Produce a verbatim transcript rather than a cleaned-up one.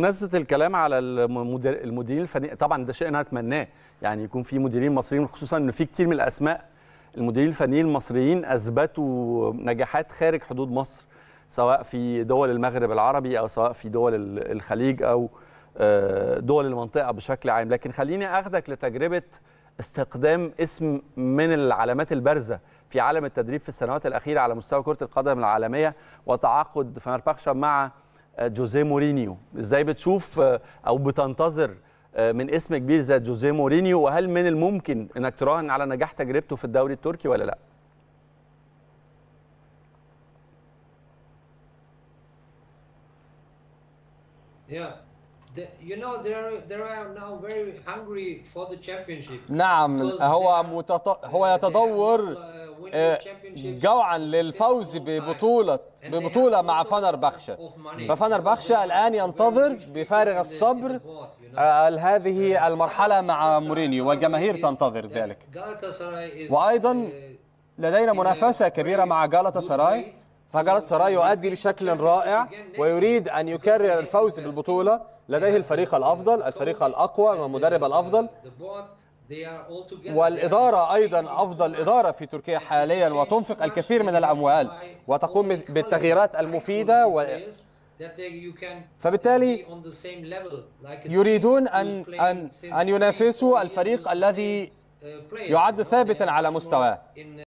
بمناسبة الكلام على المدير المديرين الفنيين، طبعا ده شيء انا اتمناه، يعني يكون في مديرين مصريين، خصوصا ان في كتير من الاسماء المديرين الفنيين المصريين اثبتوا نجاحات خارج حدود مصر، سواء في دول المغرب العربي او سواء في دول الخليج او دول المنطقة بشكل عام. لكن خليني اخدك لتجربة استخدام اسم من العلامات البارزة في عالم التدريب في السنوات الأخيرة على مستوى كرة القدم العالمية، وتعاقد فنربخشة مع جوزيه مورينيو. ازاي بتشوف او بتنتظر من اسم كبير زي جوزيه مورينيو، وهل من الممكن انك تراهن على نجاح تجربته في الدوري التركي ولا لا؟ نعم، هو متط... هو يتدور جوعا للفوز ببطولة ببطولة مع فنربخشة. ففنربخشة الآن ينتظر بفارغ الصبر هذه المرحلة مع مورينيو، والجماهير تنتظر ذلك. وأيضا لدينا منافسة كبيرة مع غالاتا سراي، فغالاتا سراي يؤدي بشكل رائع ويريد أن يكرر الفوز بالبطولة. لديه الفريق الأفضل، الفريق الأقوى والمدرب الأفضل، والإدارة أيضا أفضل إدارة في تركيا حاليا، وتنفق الكثير من الأموال وتقوم بالتغييرات المفيدة و... فبالتالي يريدون أن أن أن ينافسوا الفريق الذي يعد ثابتا على مستواه.